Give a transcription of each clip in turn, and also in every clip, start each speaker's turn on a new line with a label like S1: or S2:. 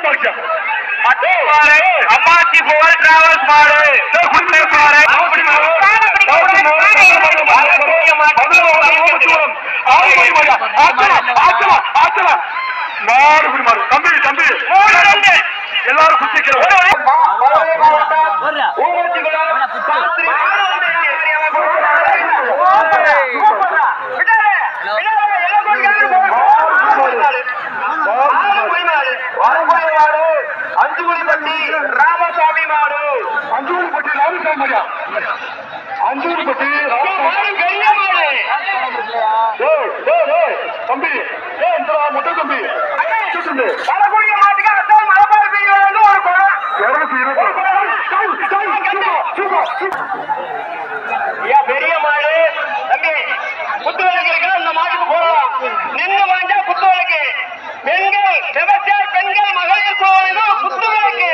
S1: அம்மாச்சி புகழ் டிராவல்ஸ் மாடு தம்பி தம்பி எல்லாரும் அஞ்சுகுடிப்பட்டி ராமசாமி மாடு அஞ்சுகுடிப்பட்டி ராமசாமி மாடியா அஞ்சுகுடிப்பட்டி தம்பி மொட்டை தம்பி வரக்கூடிய மாட்டுக்கு அசல் மரபாடு பெய்வது ஒரு குடம் 220 பெரிய மாடு தம்பி புத்துவலுக்கு இருக்கிற இந்த மாட்டுக்கு போடலாம் நின்று வாண்டா புத்துவலுக்கு பெண்கள் விவசாய பெண்கள் மகளிர் கோவிலும் புத்துவலுக்கு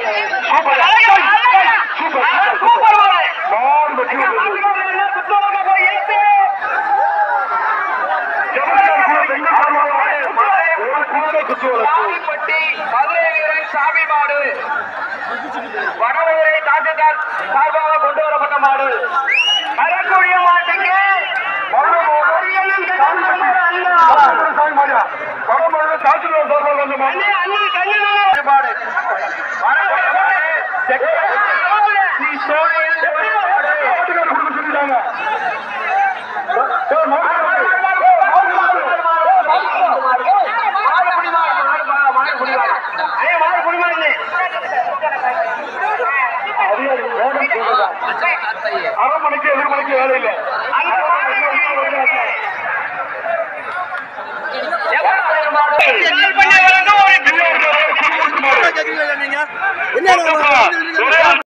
S1: சூப்பர் புத்துவலுக்கு போய் இழுத்து சாமிப்பட்டி மதுரை வீரன் சாமி மாடு வடவரை தாக்குதல் சார்பாக கொண்டு வரப்பட்ட மாடு வரக்கூடிய மாட்டுக்கு அரை மணிக்கு எதிர்மணிக்கு வேலை இல்லை என்ன